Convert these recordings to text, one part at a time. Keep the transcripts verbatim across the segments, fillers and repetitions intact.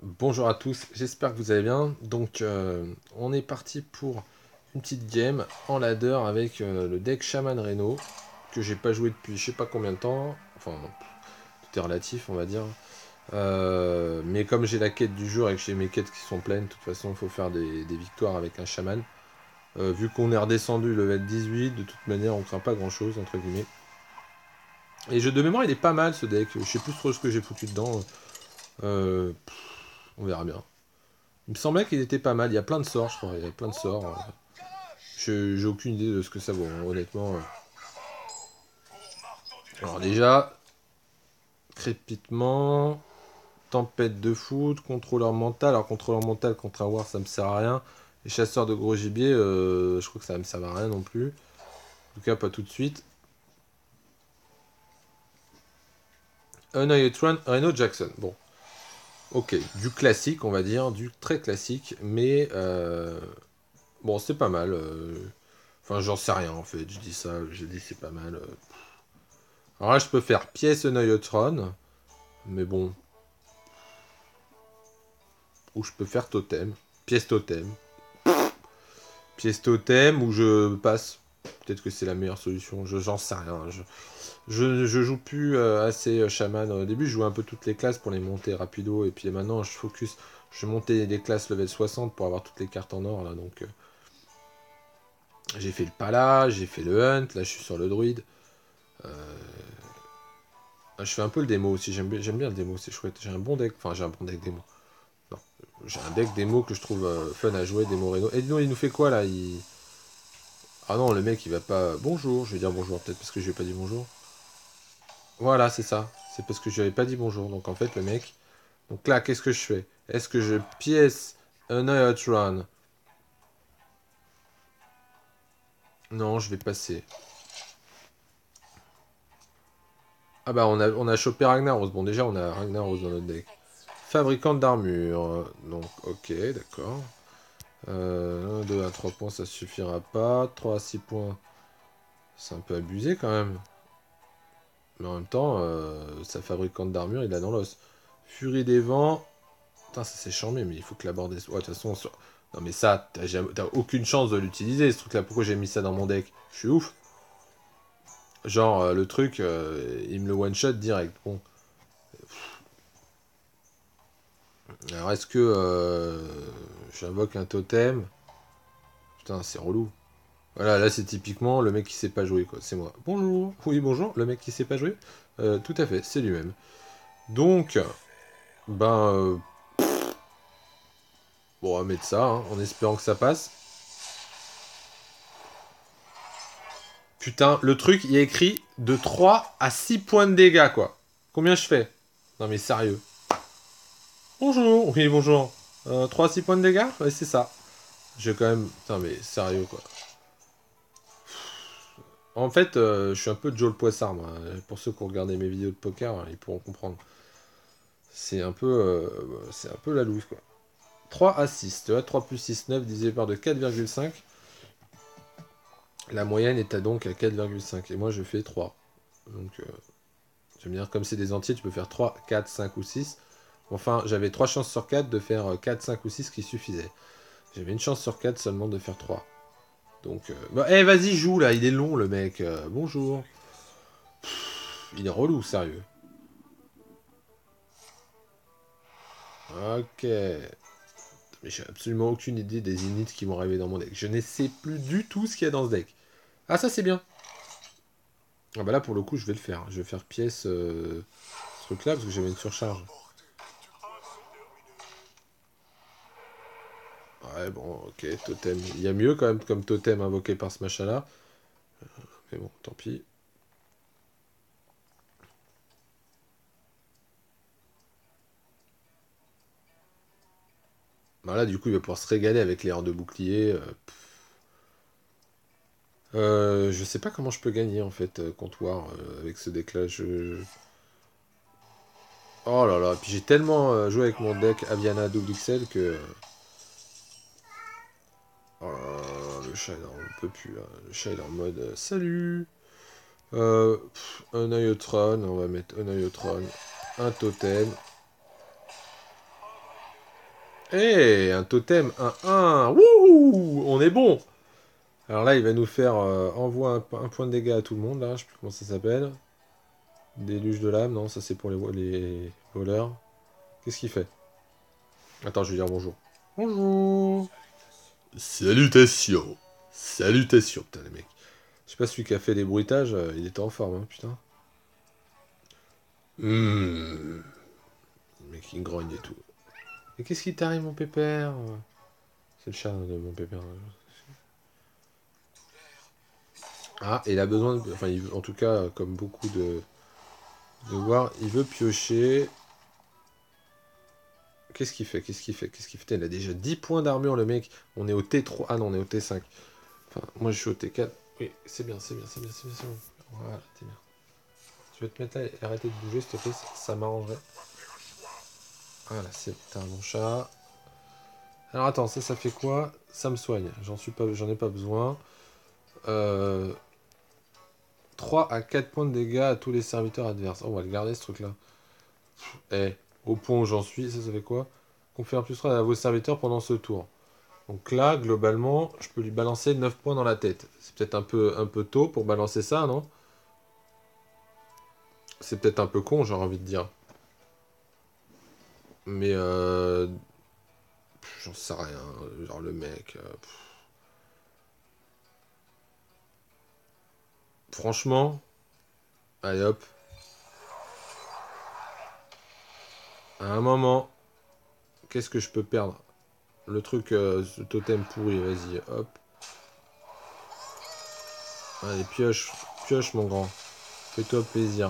Bonjour à tous, j'espère que vous allez bien. Donc, euh, on est parti pour une petite game en ladder avec euh, le deck Shaman Reno que j'ai pas joué depuis je sais pas combien de temps. Enfin, tout est relatif, on va dire. Euh, mais comme j'ai la quête du jour et que j'ai mes quêtes qui sont pleines, de toute façon, il faut faire des, des victoires avec un chaman. Euh, vu qu'on est redescendu level dix-huit, de toute manière, on craint pas grand chose, entre guillemets. Et jeu de mémoire, il est pas mal ce deck. Je sais plus trop ce que j'ai foutu dedans. Euh, pff, on verra bien. Il me semblait qu'il était pas mal. Il y a plein de sorts, je crois. Il y a plein de sorts. Je- J'ai aucune idée de ce que ça vaut, hein, honnêtement. Alors déjà, crépitement, tempête de foot, contrôleur mental. Alors contrôleur mental contre un war, ça me sert à rien. Les chasseurs de gros gibier, euh, je crois que ça me sert à rien non plus. En tout cas, pas tout de suite. Unayotron, Reno Jackson. Bon, ok, du classique, on va dire, du très classique, mais euh, bon, c'est pas mal. euh, Enfin, j'en sais rien en fait. Je dis ça, j'ai dit c'est pas mal. euh. Alors là, je peux faire pièce Unayotron, mais bon, ou je peux faire totem. Pièce totem. Pièce totem ou je passe. Peut-être que c'est la meilleure solution. Je, j'en sais rien. Je, je, je joue plus euh, assez euh, chaman. Au début, je jouais un peu toutes les classes pour les monter rapido. Et puis maintenant, je focus. Je montais les classes level soixante pour avoir toutes les cartes en or. Là, donc, euh, j'ai fait le pala, j'ai fait le hunt. Là, je suis sur le druide. Euh, je fais un peu le démo aussi. J'aime bien, j'aime bien le démo. C'est chouette. J'ai un bon deck. Enfin, j'ai un bon deck démo. Non. J'ai un deck démo que je trouve euh, fun à jouer. Démo Reno. Et non, il nous fait quoi là il... Ah non, le mec il va pas. Bonjour, je vais dire bonjour, peut-être parce que je lui ai pas dit bonjour. Voilà, c'est ça. C'est parce que je lui avais pas dit bonjour. Donc en fait, le mec. Donc là, qu'est-ce que je fais? Est-ce que je pièce un Run? Non, je vais passer. Ah bah, on a, on a chopé Ragnaros. Bon, déjà, on a Ragnaros dans notre deck. Fabricante d'armure. Donc, ok, d'accord. Euh, un, deux à trois points, ça suffira pas. Trois à six points, c'est un peu abusé quand même. Mais en même temps, euh, sa fabricante d'armure, il a dans l'os. Furie des vents. Putain, ça s'est chambé, mais il faut que la board est... Ouais, de toute façon, sur... Non mais ça, t'as jamais... t'as aucune chance de l'utiliser, ce truc-là. Pourquoi j'ai mis ça dans mon deck? Je suis ouf. Genre, euh, le truc, euh, il me le one-shot direct. Bon. Alors, est-ce que euh, j'invoque un totem? Putain, c'est relou. Voilà, là, c'est typiquement le mec qui sait pas jouer, quoi. C'est moi. Bonjour. Oui, bonjour. Le mec qui sait pas jouer? Euh, tout à fait, c'est lui-même. Donc, ben... euh, bon, on va mettre ça, hein, en espérant que ça passe. Putain, le truc, il y a écrit de trois à six points de dégâts, quoi. Combien je fais? Non mais sérieux. Bonjour, oui bonjour. Euh, trois à six points de dégâts? Ouais, c'est ça. Je vais quand même... Putain mais sérieux, quoi. En fait, euh, je suis un peu Joe le Poissard, moi. Pour ceux qui ont regardé mes vidéos de poker, hein, ils pourront comprendre. C'est un peu... euh, c'est un peu la loose, quoi. trois à six, tu vois, trois plus six, neuf, divisé par de quatre virgule cinq. La moyenne est à donc à quatre virgule cinq. Et moi, je fais trois. Donc, euh, tu vas me dire, comme c'est des entiers, tu peux faire trois, quatre, cinq ou six. Enfin, j'avais trois chances sur quatre de faire quatre, cinq ou six qui suffisaient. J'avais une chance sur quatre seulement de faire trois. Donc, euh... bah, eh, vas-y, joue là, il est long le mec. Euh, bonjour. Il est relou, sérieux. Ok. Mais j'ai absolument aucune idée des inits qui vont arriver dans mon deck. Je ne sais plus du tout ce qu'il y a dans ce deck. Ah, ça c'est bien. Ah bah là, pour le coup, je vais le faire. Je vais faire pièce euh, ce truc là parce que j'avais une surcharge. Ouais, bon, ok, totem. Il y a mieux quand même comme totem invoqué par ce machin là. Mais bon, tant pis. Bah là, du coup, il va pouvoir se régaler avec les heures de bouclier. Euh, Euh, je sais pas comment je peux gagner en fait, euh, comptoir euh, avec ce deck là. Je... Oh là là, puis j'ai tellement euh, joué avec mon deck Aviana double X L que. Oh là là, le chat il en peut plus là. Le chat il est en mode euh, salut. Euh, pff, un Neutron, on va mettre un Neutron, un totem. Eh, un totem, un un. Wouh, on est bon. Alors là, il va nous faire euh, envoie un, un point de dégâts à tout le monde, là. Je sais plus comment ça s'appelle. Déluge de l'âme, non, ça c'est pour les, vo- les voleurs. Qu'est-ce qu'il fait? Attends, je vais dire bonjour. Bonjour. Salutations. Salutations, putain, les mecs. Je sais pas, celui qui a fait les bruitages, euh, il était en forme, hein, putain. Hum. Le mec, il grogne et tout. Mais qu'est-ce qui t'arrive, mon pépère? C'est le chat de mon pépère. Ah, et il a besoin de... Enfin, il- en tout cas, comme beaucoup de... de voir, il veut piocher. Qu'est-ce qu'il fait? Qu'est-ce qu'il fait? Qu'est-ce qu'il fait? Putain, il a déjà dix points d'armure, le mec. On est au T trois. Ah non, on est au T cinq. Enfin, moi, je suis au T quatre. Oui, c'est bien, c'est bien, c'est bien, c'est bien, c'est bon. Voilà, t'es bien. Tu veux te mettre là et arrêter de bouger, s'il te plaît? Ça, ça m'arrangerait. Voilà, c'est... T'es un bon chat. Alors, attends, ça, ça fait quoi? Ça me soigne. J'en suis pas... J'en ai pas besoin. Euh... trois à quatre points de dégâts à tous les serviteurs adverses. Oh, on va le garder, ce truc-là. Eh, au point où j'en suis, ça, ça fait quoi? Confère plus trois à vos serviteurs pendant ce tour. Donc là, globalement, je peux lui balancer neuf points dans la tête. C'est peut-être un peu, un peu tôt pour balancer ça, non? C'est peut-être un peu con, j'ai envie de dire. Mais euh... pff, j'en sais rien. Genre le mec... euh, pff. Franchement... Allez hop. À un moment... Qu'est-ce que je peux perdre? Le truc, euh, ce totem pourri, vas-y, hop. Allez, pioche. Pioche, mon grand. Fais-toi plaisir.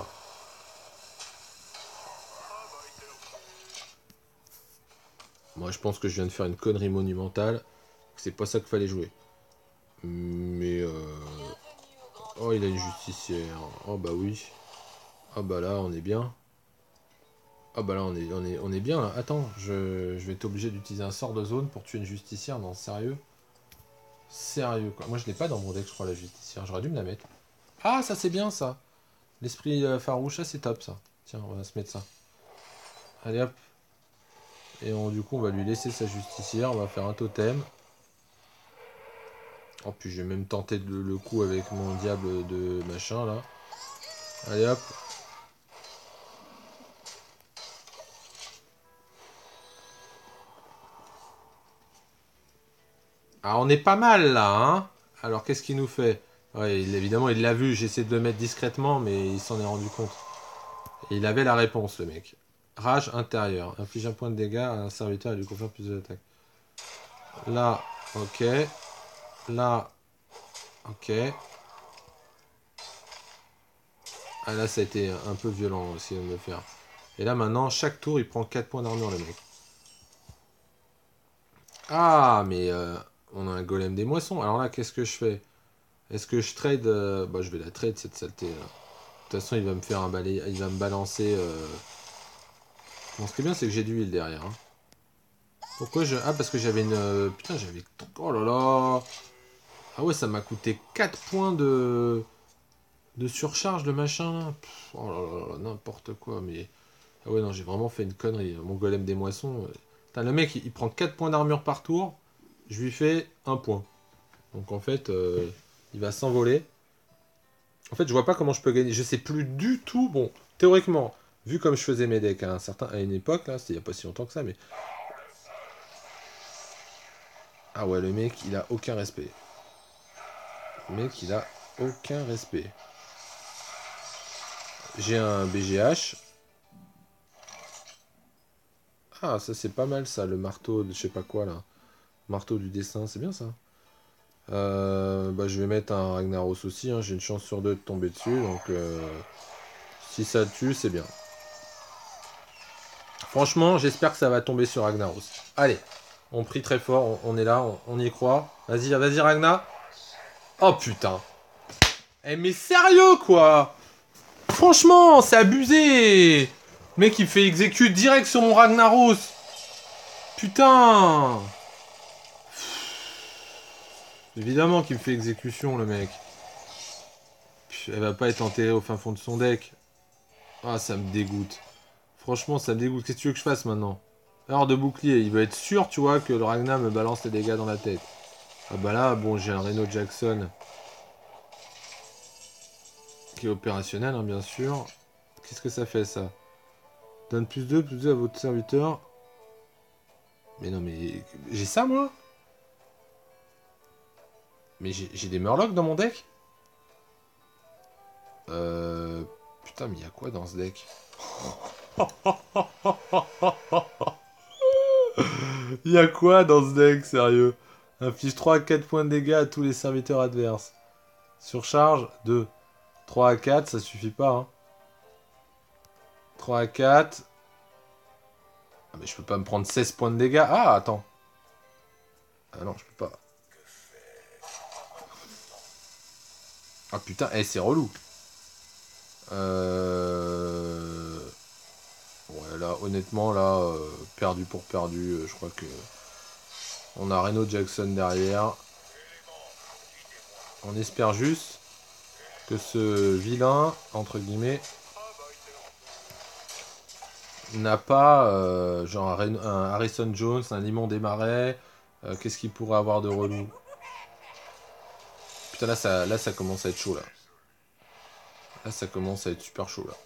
Moi, je pense que je viens de faire une connerie monumentale. C'est pas ça qu'il fallait jouer. Mais euh... oh, il a une justicière. Oh bah oui. Ah bah là, on est bien. Ah bah là, on est, on est, on est bien là. Attends, je, je vais être obligé d'utiliser un sort de zone pour tuer une justicière. Non, sérieux? Sérieux quoi. Moi, je l'ai pas dans mon deck, je crois, la justicière. J'aurais dû me la mettre. Ah, ça c'est bien ça. L'esprit euh, farouche, ça c'est top ça. Tiens, on va se mettre ça. Allez hop. Et on, du coup, on va lui laisser sa justicière. On va faire un totem. Oh, puis j'ai même tenté de, le coup avec mon diable de machin là. Allez hop. Ah, on est pas mal là, hein. Alors qu'est-ce qu'il nous fait? Ouais, il- évidemment, il l'a vu. J'essaie de le mettre discrètement, mais il s'en est rendu compte. Et il avait la réponse, le mec. Rage intérieure. Inflige un point de dégâts à un serviteur et lui confère plus d'attaque. Là, ok. Là, ok. Ah là, ça a été un peu violent aussi de me faire. Et là, maintenant, chaque tour, il prend quatre points d'armure, le mec. Ah, mais euh, on a un golem des moissons. Alors là, qu'est-ce que je fais? Est-ce que je trade euh, bah, je vais la trade, cette saleté. Là. De toute façon, il va me faire un balai... Il va me balancer... Euh... Bon, ce qui est bien, c'est que j'ai de l'huile derrière. Hein. Pourquoi je... Ah, parce que j'avais une... euh, Putain, j'avais... Oh là là. Ah ouais, ça m'a coûté quatre points de... De surcharge, le machin, là. Pff, oh là là là, n'importe quoi, mais... Ah ouais, non, j'ai vraiment fait une connerie. Mon golem des moissons... euh, Putain, le mec, il, il prend quatre points d'armure par tour. Je lui fais un point. Donc, en fait, euh, il va s'envoler. En fait, je vois pas comment je peux gagner. Je sais plus du tout. Bon, théoriquement, vu comme je faisais mes decks à, un certain, à une époque, là, c'était il y a pas si longtemps que ça, mais... Ah ouais, le mec, il a aucun respect. Le mec, il a aucun respect. J'ai un B G H. Ah, ça c'est pas mal ça, le marteau de je sais pas quoi là. Marteau du dessin, c'est bien ça. Euh, bah, je vais mettre un Ragnaros aussi, hein. J'ai une chance sur deux de tomber dessus, donc euh, si ça tue, c'est bien. Franchement, j'espère que ça va tomber sur Ragnaros. Allez, on prie très fort, on, on est là, on, on y croit. Vas-y, vas-y Ragnar. Oh putain. Eh mais sérieux quoi. Franchement, c'est abusé. Le mec il me fait exécute direct sur mon Ragnaros. Putain. Évidemment qu'il me fait exécution le mec. Elle va pas être enterrée au fin fond de son deck. Ah, ça me dégoûte. Franchement, ça me dégoûte. Qu'est-ce que tu veux que je fasse maintenant? Heure de bouclier. Il veut être sûr, tu vois, que le Ragnar me balance les dégâts dans la tête. Ah bah là, bon, j'ai un Reno Jackson qui est opérationnel, hein, bien sûr. Qu'est-ce que ça fait, ça? Donne plus deux, plus deux à votre serviteur. Mais non, mais... J'ai ça, moi? Mais j'ai des Murlocs dans mon deck? Euh... Putain, mais il y a quoi dans ce deck? Il y a quoi dans ce deck, sérieux? Inflige trois à quatre points de dégâts à tous les serviteurs adverses. Surcharge, deux. trois à quatre, ça suffit pas, hein. trois à quatre. Ah, mais je peux pas me prendre seize points de dégâts. Ah, attends. Ah non, je peux pas. Ah putain, eh, c'est relou. Euh... Ouais, là, honnêtement, là, euh, perdu pour perdu, euh, je crois que... On a Reno Jackson derrière. On espère juste que ce vilain, entre guillemets, n'a pas euh, genre un, Ren- un Harrison Jones, un Limon des Marais. Euh, Qu'est-ce qu'il pourrait avoir de relou? Putain, là ça, là, ça commence à être chaud, là. Là, ça commence à être super chaud, là.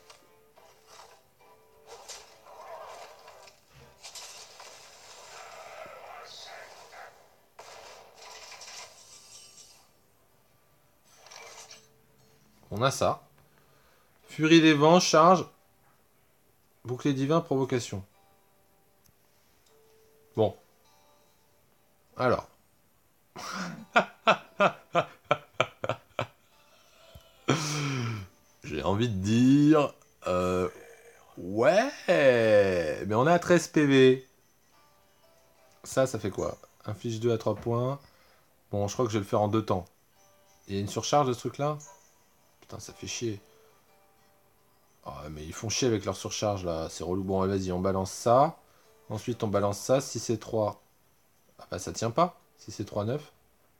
On a ça. Furie des vents, charge. Bouclier divin, provocation. Bon. Alors. J'ai envie de dire... Euh, ouais. Mais on est à treize P V. Ça, ça fait quoi? Inflige deux à trois points. Bon, je crois que je vais le faire en deux temps. Il y a une surcharge de ce truc-là? Putain, ça fait chier. Oh, mais ils font chier avec leur surcharge, là. C'est relou. Bon, vas-y, on balance ça. Ensuite, on balance ça. Si c'est trois... Ah bah, ça tient pas. Si c'est trois neuf.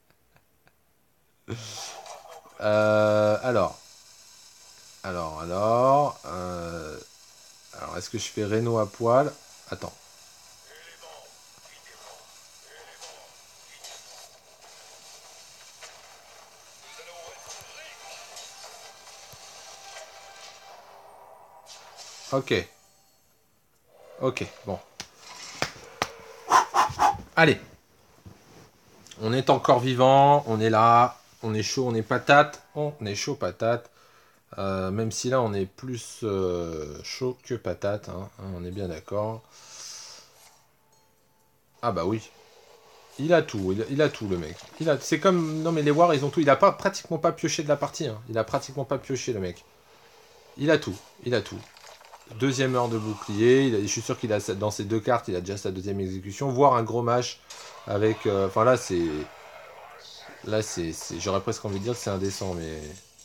Euh, alors. Alors, alors... Euh... Alors, est-ce que je fais Reno à poil? Attends. Ok. Ok, bon. Allez. On est encore vivant. On est là. On est chaud, on est patate. On est chaud patate. Euh, même si là, on est plus euh, chaud que patate. Hein, hein, on est bien d'accord. Ah bah oui. Il a tout, il a, il a tout le mec. Il a, c'est comme, non mais les Wars ils ont tout. Il a pas pratiquement pas pioché de la partie. Hein. Il a pratiquement pas pioché le mec. Il a tout, il a tout. Deuxième heure de bouclier. Il a, je suis sûr qu'il a dans ces deux cartes, il a déjà sa deuxième exécution, voire un gros match avec. euh, Enfin là c'est, là c'est, c'est- j'aurais presque envie de dire que c'est indécent, mais.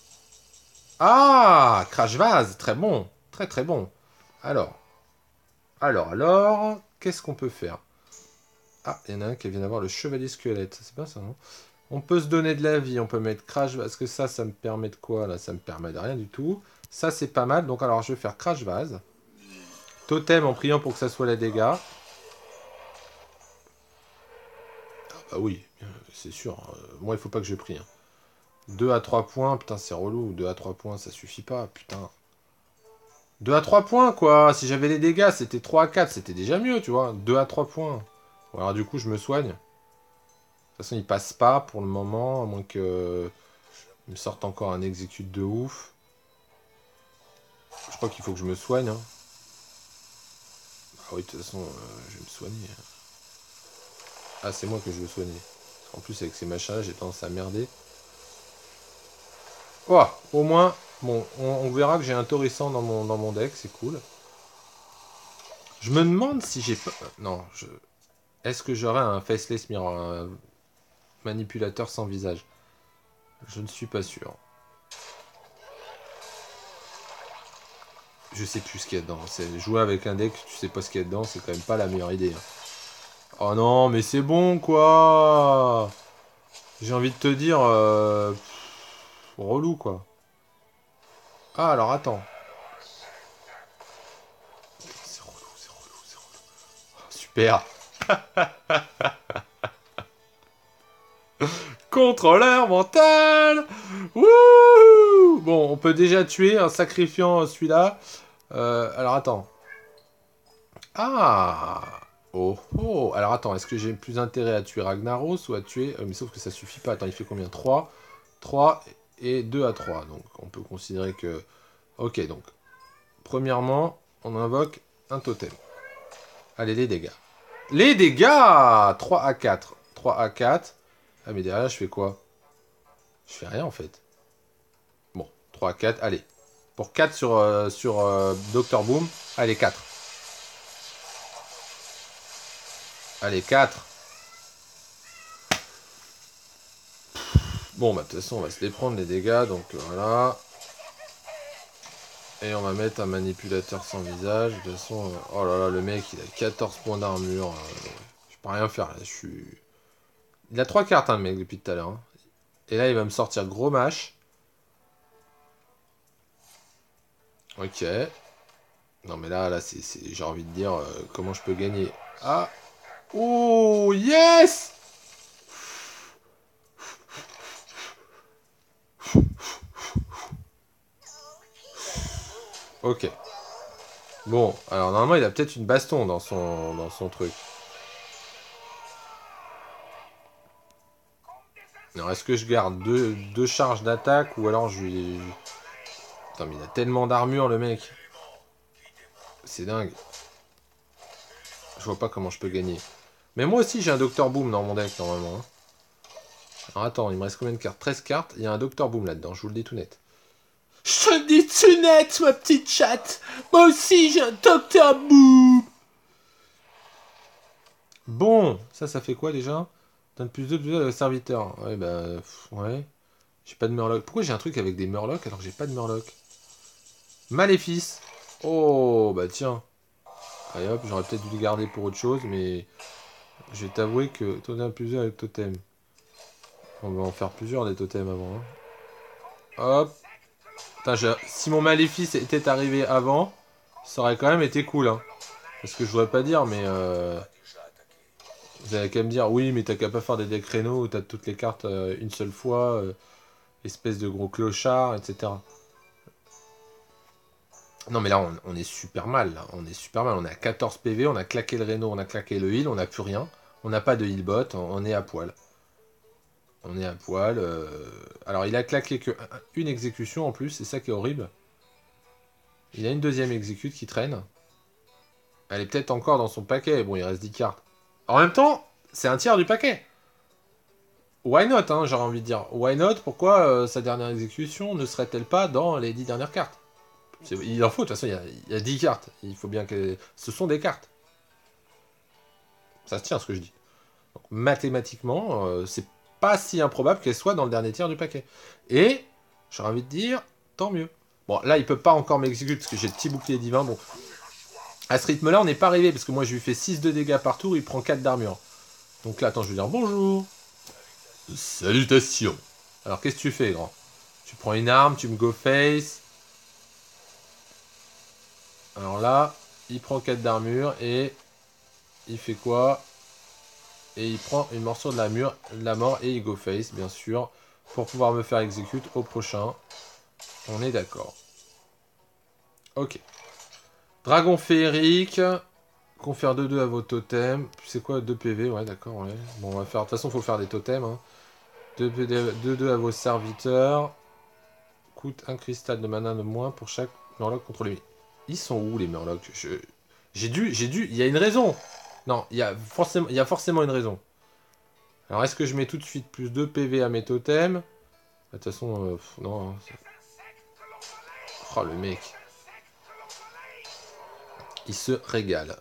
Ah, Crash Vase, très bon, très très bon. Alors, alors, alors, qu'est-ce qu'on peut faire? Ah, il y en a un qui vient d'avoir le chevalier squelette. C'est bien ça, non? On peut se donner de la vie, on peut mettre crash, parce que ça, ça me permet de quoi là? Ça me permet de rien du tout. Ça, c'est pas mal. Donc, alors, je vais faire crash vase. Totem en priant pour que ça soit les dégâts. Ah, bah oui, c'est sûr. Euh, moi, il faut pas que je prie. Hein. deux à trois points, putain, c'est relou. deux à trois points, ça suffit pas, putain. deux à trois points, quoi. Si j'avais les dégâts, c'était trois à quatre, c'était déjà mieux, tu vois. deux à trois points. Bon, alors, du coup, je me soigne. De toute façon, il passe pas pour le moment, à moins que. Il me sorte encore un exécute de ouf. Je crois qu'il faut que je me soigne. Hein. Ah oui, de toute façon, euh, je vais me soigner. Ah, c'est moi que je veux soigner. En plus, avec ces machins-là, j'ai tendance à merder. Oh, au moins, bon, on, on verra que j'ai un torrissant dans mon, dans mon deck, c'est cool. Je me demande si j'ai pas... Non, je... Est-ce que j'aurai un Faceless Mirror, un manipulateur sans visage? Je ne suis pas sûr. Je sais plus ce qu'il y a dedans. C'est jouer avec un deck, tu sais pas ce qu'il y a dedans, c'est quand même pas la meilleure idée. Hein. Oh non, mais c'est bon, quoi. J'ai envie de te dire... Euh... pff, relou, quoi. Ah, alors attends. C'est relou, c'est relou, c'est relou. perds. Contrôleur mental. Wouh. Bon, on peut déjà tuer en sacrifiant celui-là. Euh, alors, attends. Ah. Oh, oh. Alors, attends, est-ce que j'ai plus intérêt à tuer Ragnaros ou à tuer... Euh, mais sauf que ça suffit pas. Attends, il fait combien? Trois. trois et deux à trois. Donc, on peut considérer que... Ok, donc... Premièrement, on invoque un totem. Allez, les dégâts. Les dégâts. Trois à quatre. trois à quatre. Ah, mais derrière, je fais quoi? Je fais rien, en fait. Bon, trois à quatre. Allez. Pour quatre sur, euh, sur euh, docteur Boom. Allez, quatre. Allez, quatre. Bon, bah, de toute façon, on va se les prendre, les dégâts. Donc, euh, voilà. Et on va mettre un manipulateur sans visage. De toute façon, euh, oh là là, le mec, il a quatorze points d'armure. Euh, je peux rien faire, là. Je suis... Il a trois cartes, hein, le mec, depuis tout à l'heure. Hein. Et là, il va me sortir gros match. Ok. Non, mais là, là, c'est, j'ai envie de dire, euh, comment je peux gagner. Ah. Oh, yes. Ok. Bon, alors normalement, il a peut-être une baston dans son, dans son truc. Alors, est-ce que je garde deux, deux charges d'attaque ou alors je lui... Putain, mais il a tellement d'armure, le mec. C'est dingue. Je vois pas comment je peux gagner. Mais moi aussi, j'ai un docteur Boom dans mon deck, normalement. Hein. Alors, attends, il me reste combien de cartes? treize cartes. Il y a un docteur Boom là-dedans, je vous le dis tout net. Je te le dis tout net, ma petite chatte. Moi aussi, j'ai un docteur Boom. Bon, ça, ça fait quoi, déjà? Donne plus de plus de serviteur. Ouais, bah... Ouais. J'ai pas de Murloc. Pourquoi j'ai un truc avec des Murlocs alors que j'ai pas de Murloc? Maléfice. Oh, bah tiens. Allez hop, j'aurais peut-être dû le garder pour autre chose, mais... Je vais t'avouer que totem plusieurs avec totem. On va en faire plusieurs des totems avant. Hein. Hop. Putain, je... si mon maléfice était arrivé avant, ça aurait quand même été cool. Hein. Parce que je voudrais pas dire, mais... Euh... Vous avez qu'à me dire, oui, mais t'as qu'à pas faire des decks rénaux où t'as toutes les cartes euh, une seule fois, euh, espèce de gros clochard, et cetera. Non, mais là, on, on est super mal. Là. On est super mal. On est à quatorze P V, on a claqué le réno, on a claqué le heal, on n'a plus rien. On n'a pas de heal bot, on, on est à poil. On est à poil. Euh... Alors, il a claqué que une exécution en plus, c'est ça qui est horrible. Il a une deuxième exécute qui traîne. Elle est peut-être encore dans son paquet. Bon, il reste dix cartes. En même temps, c'est un tiers du paquet. Why not, hein, j'aurais envie de dire. Why not? Pourquoi euh, sa dernière exécution ne serait-elle pas dans les dix dernières cartes? Il en faut, de toute façon, il y, a, il y a dix cartes. Il faut bien que... Ce sont des cartes. Ça se tient, ce que je dis. Donc, mathématiquement, euh, c'est pas si improbable qu'elle soit dans le dernier tiers du paquet. Et, j'aurais envie de dire, tant mieux. Bon, là, il peut pas encore m'exécuter parce que j'ai le petit bouclier divin. Bon, à ce rythme-là, on n'est pas arrivé parce que moi, je lui fais six de dégâts par tour, il prend quatre d'armure. Donc là, attends, je vais dire bonjour. Salutations. Alors, qu'est-ce que tu fais, grand? Tu prends une arme, tu me go face. Alors là, il prend quatre d'armure et il fait quoi? Et il prend une morsure de la, mur, de la mort et il go face, bien sûr, pour pouvoir me faire exécute au prochain. On est d'accord. Ok. Dragon féerique. Confère deux deux à vos totems. C'est quoi deux P V? Ouais, d'accord, ouais. Bon, on va faire... De toute façon, il faut faire des totems. Hein. deux deux à vos serviteurs. Coûte un cristal de mana de moins pour chaque Murloc contrôlé. Ils sont où, les Murlocs? Je... J'ai dû... J'ai dû... Il y a une raison. Non, il y a forcément, il y a forcément une raison. Alors, est-ce que je mets tout de suite plus deux P V à mes totems? De toute façon, euh, non. Hein, oh, le mec. Il se régale.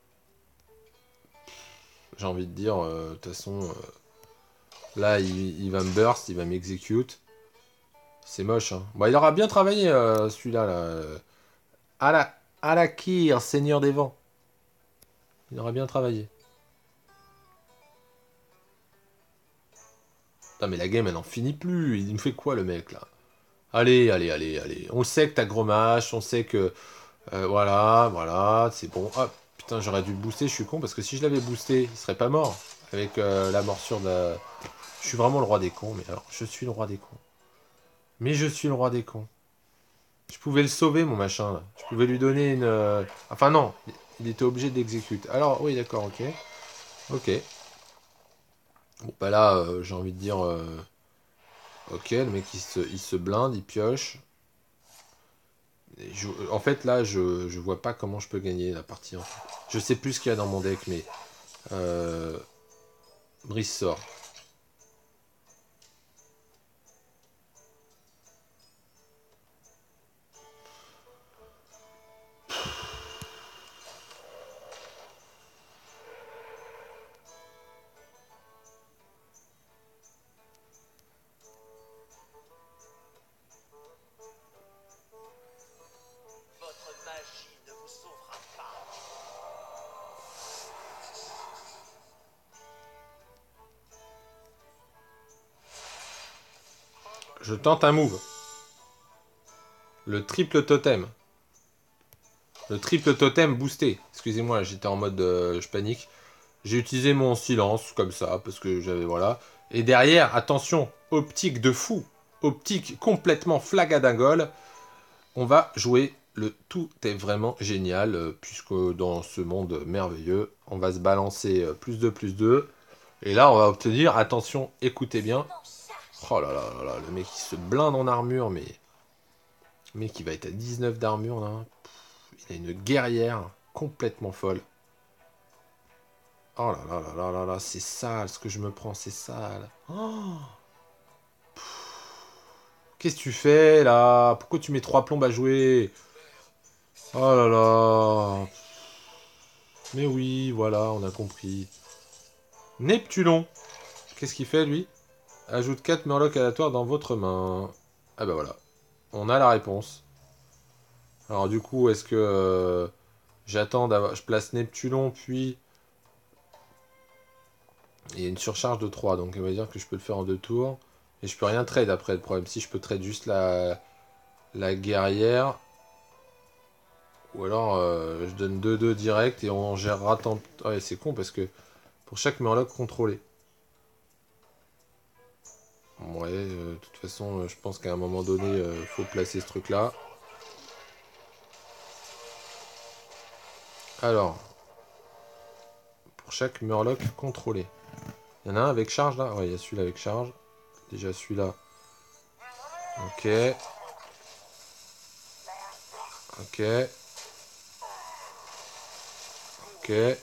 J'ai envie de dire, de euh, toute façon... Euh, là, il, il va me burst, il va m'exécute. C'est moche, hein. Bon, il aura bien travaillé, euh, celui-là, là. À la, à la Kyr, Seigneur des Vents. Il aura bien travaillé. Putain, mais la game, elle n'en finit plus. Il me fait quoi, le mec, là? Allez, allez, allez, allez. On sait que t'as gros match, on sait que... Euh, voilà, voilà, c'est bon. Hop, Putain, j'aurais dû le booster, je suis con, parce que si je l'avais boosté, il serait pas mort. Avec euh, la morsure de... Je suis vraiment le roi des cons, mais alors, je suis le roi des cons. Mais je suis le roi des cons. Je pouvais le sauver, mon machin, là. Je pouvais lui donner une... euh, Enfin, non, il était obligé d'exécuter. Alors, oui, d'accord, ok. Ok. Bon, bah là, euh, j'ai envie de dire... euh, Ok, le mec, il se, il se blinde, il pioche. Et je- En fait, là, je, je vois pas comment je peux gagner la partie, en fait. Je sais plus ce qu'il y a dans mon deck, mais... Euh... Brice sort. Je tente un move. Le triple totem. Le triple totem boosté. Excusez-moi, j'étais en mode... euh, je panique. J'ai utilisé mon silence, comme ça, parce que j'avais... Voilà. Et derrière, attention, optique de fou. Optique complètement flagadingole. On va jouer le tout est vraiment génial, euh, puisque dans ce monde merveilleux, on va se balancer euh, plus de plus deux. Et là, on va obtenir, attention, écoutez bien. Oh là là là là, le mec il se blinde en armure, mais... Le mec il va être à dix-neuf d'armure là. Il a une guerrière complètement folle. Oh là là là là là là, c'est sale ce que je me prends, c'est sale. Oh, qu'est-ce que tu fais là? Pourquoi tu mets trois plombes à jouer? Oh là là. Mais oui, voilà, on a compris. Neptulon. Qu'est-ce qu'il fait lui? Ajoute quatre murlocs aléatoires dans votre main. Ah bah voilà. On a la réponse. Alors du coup, est-ce que euh, j'attends d'avoir... Je place Neptulon, puis... Il y a une surcharge de trois, donc on va dire que je peux le faire en deux tours. Et je peux rien trade après, le problème. Si je peux trade juste la, la guerrière... Ou alors euh, je donne deux deux direct et on gérera tant... Ouais, c'est con parce que pour chaque murloc contrôlé. Ouais, euh, de toute façon, euh, je pense qu'à un moment donné, il euh, faut placer ce truc-là. Alors, pour chaque murloc contrôlé. Il y en a un avec charge là? Ouais, il y a celui-là avec charge. Déjà celui-là. Ok. Ok. Ok.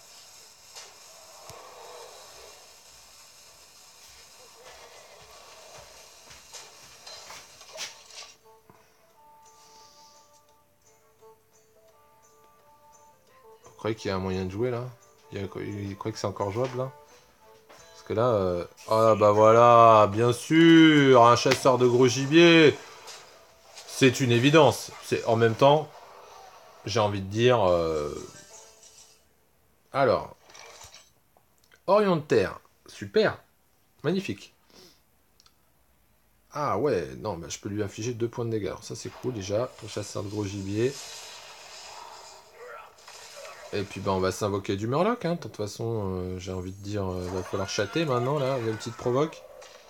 Vous croyez qu'il y a un moyen de jouer là? Il, y a... il croit que c'est encore jouable là? Parce que là... Euh... Ah bah voilà, bien sûr, un chasseur de gros gibier. C'est une évidence. C'est en même temps, j'ai envie de dire... Euh... Alors, Orion de Terre. Super. Magnifique. Ah ouais, non, bah, je peux lui infliger deux points de dégâts. Alors ça c'est cool déjà, pour chasseur de gros gibier. Et puis bah on va s'invoquer du Murloc, hein. De toute façon, euh, j'ai envie de dire, il euh, va falloir chatter maintenant, là, une petite provoque.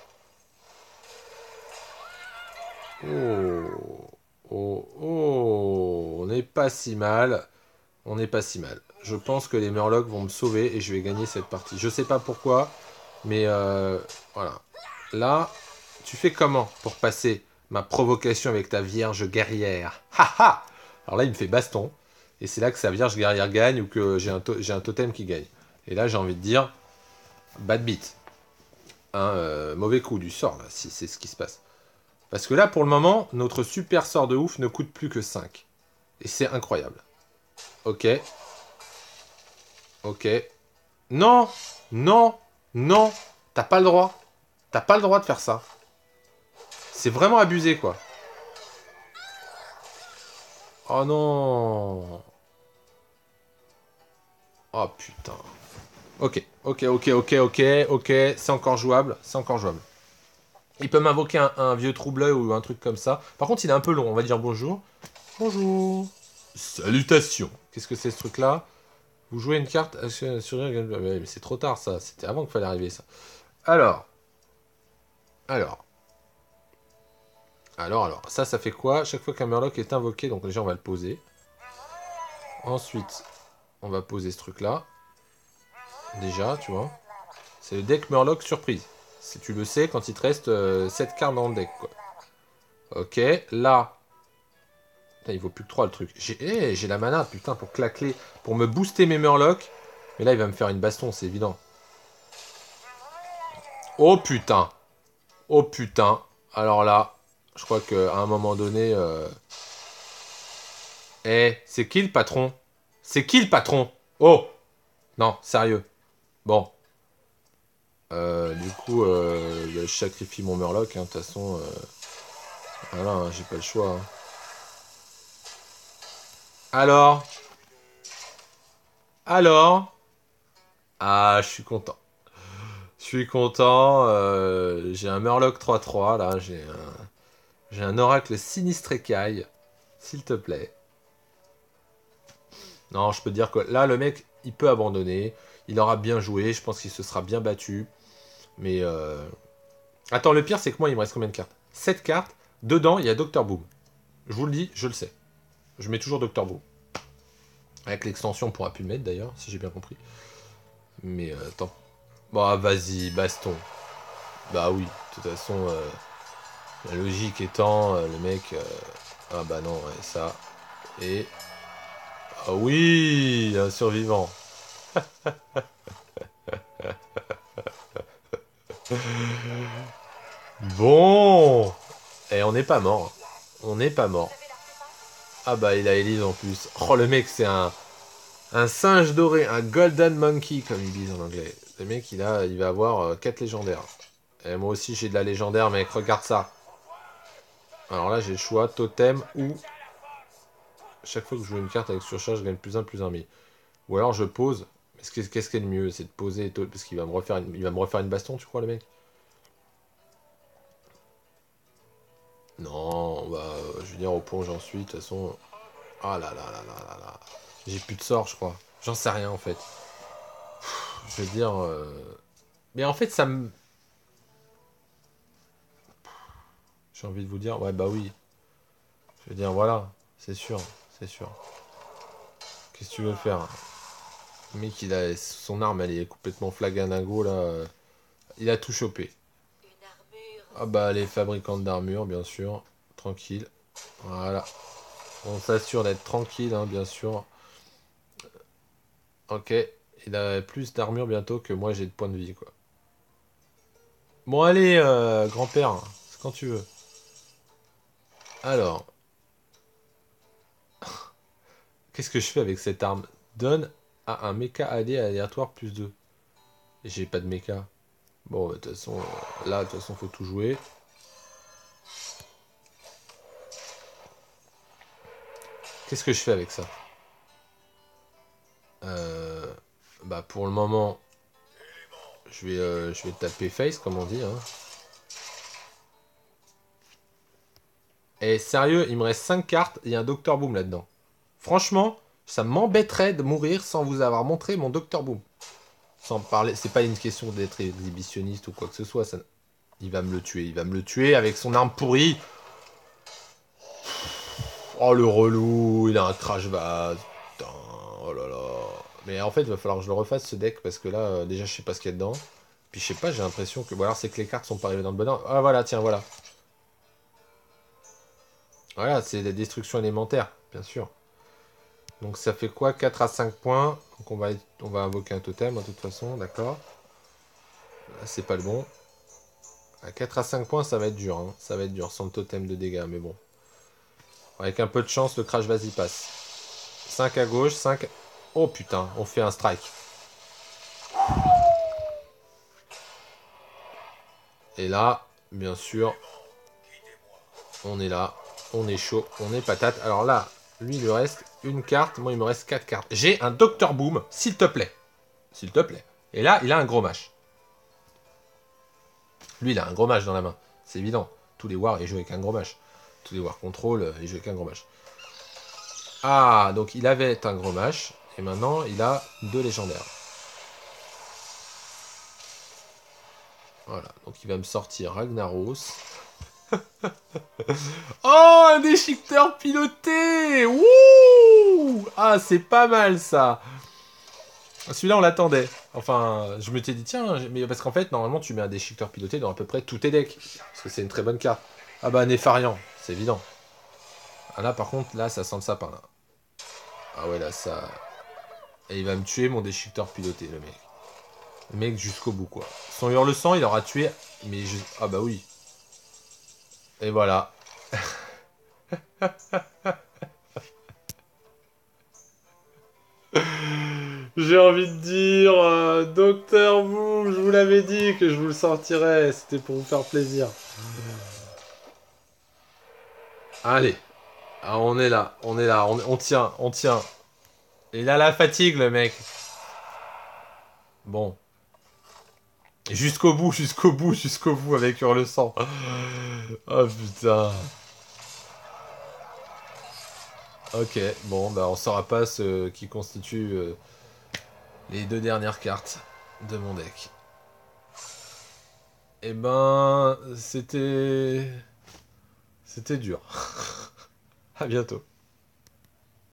Oh, oh, oh, on n'est pas si mal. On n'est pas si mal. Je pense que les Murlocs vont me sauver et je vais gagner cette partie. Je sais pas pourquoi, mais euh, voilà. Là, tu fais comment pour passer ma provocation avec ta vierge guerrière? Ha ha! Alors là, il me fait baston. Et c'est là que sa vierge guerrière gagne ou que j'ai un, to j'ai un totem qui gagne. Et là, j'ai envie de dire, bad beat. Hein, euh, mauvais coup du sort, là, si c'est ce qui se passe. Parce que là, pour le moment, notre super sort de ouf ne coûte plus que cinq. Et c'est incroyable. Ok. Ok. Non! Non! Non! T'as pas le droit. T'as pas le droit de faire ça. C'est vraiment abusé, quoi. Oh non! Oh putain. Ok, ok, ok, ok, ok, ok. C'est encore jouable. C'est encore jouable. Il peut m'invoquer un, un vieux troubleux ou un truc comme ça. Par contre, il est un peu long. On va dire bonjour. Bonjour. Salutations. Qu'est-ce que c'est ce truc-là? Vous jouez une carte sur sur- mais c'est trop tard ça, c'était avant qu'il fallait arriver ça. Alors. Alors. Alors, alors. Ça, ça fait quoi? Chaque fois qu'un Murloc est invoqué, donc déjà on va le poser. Ensuite, on va poser ce truc là. Déjà, tu vois. C'est le deck Murloc surprise. Si tu le sais, quand il te reste euh, sept cartes dans le deck, quoi. Ok, là. Putain, il vaut plus que trois le truc. J'ai hey, j'ai la mana, putain, pour claquer, pour me booster mes Murlocs. Mais là, il va me faire une baston, c'est évident. Oh putain. Oh putain. Alors là, je crois qu'à un moment donné... Euh... Eh, c'est qui le patron? C'est qui le patron? Oh. Non, sérieux. Bon. Euh, du coup, euh, je sacrifie mon Murloc, hein, de toute façon... Euh... Voilà, hein, j'ai pas le choix. Hein. Alors? Alors? Ah, je suis content. Je suis content. Euh, j'ai un Murloc trois trois, là. J'ai un... J'ai un Oracle Sinistre Écaille. S'il te plaît. Non, je peux te dire que là, le mec, il peut abandonner. Il aura bien joué. Je pense qu'il se sera bien battu. Mais... Euh... Attends, le pire, c'est que moi, il me reste combien de cartes? Sept cartes. Dedans, il y a Docteur Boom. Je vous le dis, je le sais. Je mets toujours Docteur Boom. Avec l'extension, on pourra plus le mettre, d'ailleurs, si j'ai bien compris. Mais, euh, attends. Bon, vas-y, baston. Bah oui, de toute façon... Euh... La logique étant, euh, le mec... Euh... Ah bah non, ouais, ça. Et... Ah oui, un survivant. Bon. Et on n'est pas mort. On n'est pas mort. Ah bah il a Elise en plus. Oh le mec c'est un... Un singe doré, un golden monkey comme ils disent en anglais. Le mec il, a, il va avoir euh, quatre légendaires. Et moi aussi j'ai de la légendaire mec, regarde ça. Alors là j'ai le choix, totem ou... Chaque fois que je joue une carte avec surcharge, je gagne plus un, plus un, mais... Ou alors je pose. Qu'est-ce qui est le mieux? C'est de poser, parce qu'il va me refaire une... il va me refaire une baston, tu crois, le mec? Non, bah, euh, je veux dire, au point où j'en suis, de toute façon... Ah là là là là là là... J'ai plus de sort, je crois. J'en sais rien, en fait. Je veux dire... euh, Mais en fait, ça me... J'ai envie de vous dire, ouais, bah oui. Je veux dire, voilà, c'est sûr, c'est sûr. Qu'est-ce que tu veux faire? Le mec, il a... Son arme, elle est complètement flaganingo, là. euh, Il a tout chopé. Ah bah, les fabricants d'armure, bien sûr. Tranquille. Voilà. On s'assure d'être tranquille, hein, bien sûr. Ok. Il a plus d'armure bientôt que moi j'ai de points de vie, quoi. Bon, allez, euh, grand-père. C'est quand tu veux. Alors. Qu'est-ce que je fais avec cette arme? Donne à un mecha allié aléatoire plus deux. J'ai pas de mecha. Bon, de toute façon, euh, là, de toute façon, faut tout jouer. Qu'est-ce que je fais avec ça? euh, Bah, pour le moment, je vais, euh, je vais taper face, comme on dit. Hein. Et sérieux, il me reste cinq cartes et il y a un Docteur Boom là-dedans. Franchement, ça m'embêterait de mourir sans vous avoir montré mon Docteur Boom. Sans parler, c'est pas une question d'être exhibitionniste ou quoi que ce soit. Ça... Il va me le tuer, il va me le tuer avec son arme pourrie. Oh le relou, il a un crash vase. Putain, oh là là. Mais en fait, il va falloir que je le refasse ce deck parce que là, euh, déjà, je sais pas ce qu'il y a dedans. Puis je sais pas, j'ai l'impression que. Bon, alors c'est que les cartes sont pas arrivées dans le bon ordre. Ah voilà, tiens, voilà. Voilà, c'est la destruction élémentaire, bien sûr. Donc ça fait quoi? Quatre à cinq points. Donc on va, on va invoquer un totem, de toute façon, d'accord. Là, c'est pas le bon. À quatre à cinq points, ça va être dur. Hein. Ça va être dur, sans le totem de dégâts, mais bon. Avec un peu de chance, le crash vas-y passe. cinq à gauche, cinq... Oh putain, on fait un strike. Et là, bien sûr, on est là. On est chaud, on est patate. Alors là, lui, il lui reste une carte. Moi, il me reste quatre cartes. J'ai un Docteur Boom, s'il te plaît. S'il te plaît. Et là, il a un gros match. Lui, il a un gros match dans la main. C'est évident. Tous les Wars, ils jouent avec un gros match. Tous les War Control, ils jouent avec un gros match. Ah, donc il avait un gros match. Et maintenant, il a deux légendaires. Voilà, donc il va me sortir Ragnaros. Oh, un déchiqueteur piloté. Wouh. Ah, c'est pas mal, ça. Celui-là, on l'attendait. Enfin, je me t'ai dit, tiens, mais parce qu'en fait, normalement, tu mets un déchiqueteur piloté dans à peu près tous tes decks. Parce que c'est une très bonne carte. Ah bah, Nefarian, c'est évident. Ah là, par contre, là, ça sent le sapin, là. Ah ouais, là, ça... Et il va me tuer, mon déchiqueteur piloté, le mec. Le mec, jusqu'au bout, quoi. Son hurle-sang, il aura tué... Mais je... Ah bah oui. Et voilà. J'ai envie de dire, euh, Docteur Wu, je vous l'avais dit que je vous le sortirais, c'était pour vous faire plaisir. Allez, ah, on est là, on est là, on, on tient, on tient. Il a la fatigue, le mec. Bon. Jusqu'au bout, jusqu'au bout, jusqu'au bout avec Hurle-sang. Oh putain. Ok, bon, bah on saura pas ce qui constitue euh, les deux dernières cartes de mon deck. Eh ben, c'était... C'était dur. À bientôt.